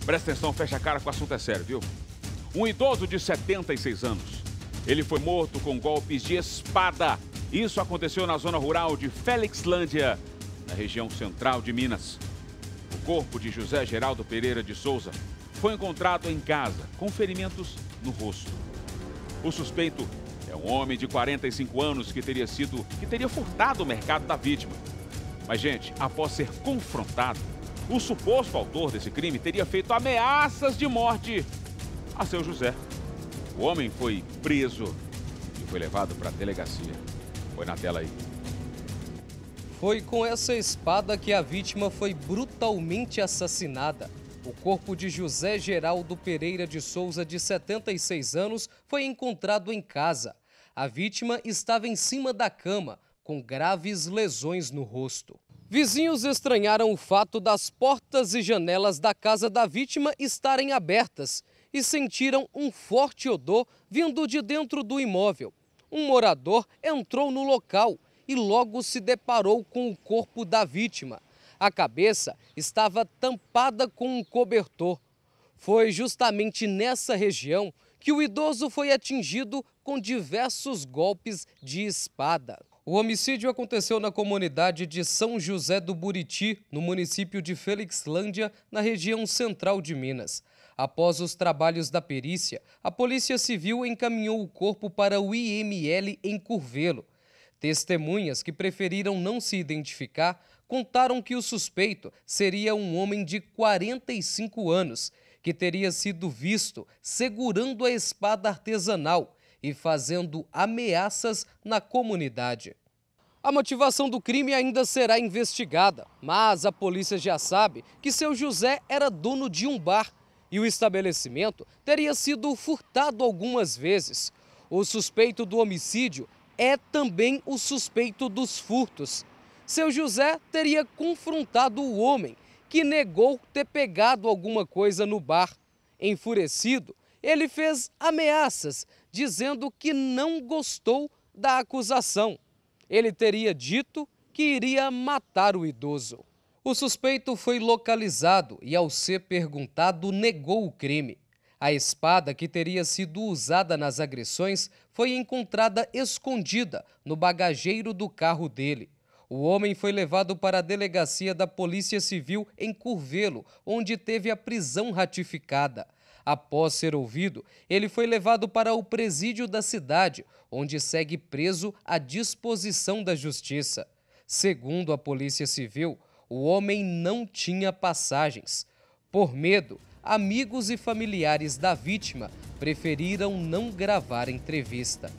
Presta atenção, fecha a cara que o assunto é sério, viu? Um idoso de 76 anos. Ele foi morto com golpes de espada. Isso aconteceu na zona rural de Felixlândia, na região central de Minas. O corpo de José Geraldo Pereira de Souza foi encontrado em casa, com ferimentos no rosto. O suspeito é um homem de 45 anos que teria furtado o mercado da vítima. Mas, gente, após ser confrontado, o suposto autor desse crime teria feito ameaças de morte a seu José. O homem foi preso e foi levado para a delegacia. Foi na tela aí. Foi com essa espada que a vítima foi brutalmente assassinada. O corpo de José Geraldo Pereira de Souza, de 76 anos, foi encontrado em casa. A vítima estava em cima da cama, com graves lesões no rosto. Vizinhos estranharam o fato das portas e janelas da casa da vítima estarem abertas e sentiram um forte odor vindo de dentro do imóvel. Um morador entrou no local e logo se deparou com o corpo da vítima. A cabeça estava tampada com um cobertor. Foi justamente nessa região que o idoso foi atingido com diversos golpes de espada. O homicídio aconteceu na comunidade de São José do Buriti, no município de Felixlândia, na região central de Minas. Após os trabalhos da perícia, a Polícia Civil encaminhou o corpo para o IML em Curvelo. Testemunhas que preferiram não se identificar contaram que o suspeito seria um homem de 45 anos, que teria sido visto segurando a espada artesanal e fazendo ameaças na comunidade. A motivação do crime ainda será investigada, mas a polícia já sabe que seu José era dono de um bar e o estabelecimento teria sido furtado algumas vezes. O suspeito do homicídio é também o suspeito dos furtos. Seu José teria confrontado o homem, que negou ter pegado alguma coisa no bar. Enfurecido, ele fez ameaças, dizendo que não gostou da acusação. Ele teria dito que iria matar o idoso. O suspeito foi localizado e, ao ser perguntado, negou o crime. A espada que teria sido usada nas agressões foi encontrada escondida no bagageiro do carro dele. O homem foi levado para a delegacia da Polícia Civil em Curvelo, onde teve a prisão ratificada. Após ser ouvido, ele foi levado para o presídio da cidade, onde segue preso à disposição da Justiça. Segundo a Polícia Civil, o homem não tinha passagens. Por medo, amigos e familiares da vítima preferiram não gravar entrevista.